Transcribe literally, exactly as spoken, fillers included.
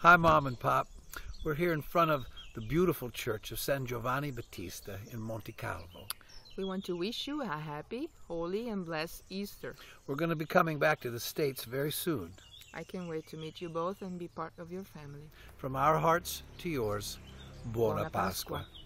Hi, Mom and Pop. We're here in front of the beautiful church of San Giovanni Battista in Monte Calvo. We want to wish you a happy, holy, and blessed Easter. We're going to be coming back to the States very soon. I can't wait to meet you both and be part of your family. From our hearts to yours, Buona, Buona Pasqua. Pasqua.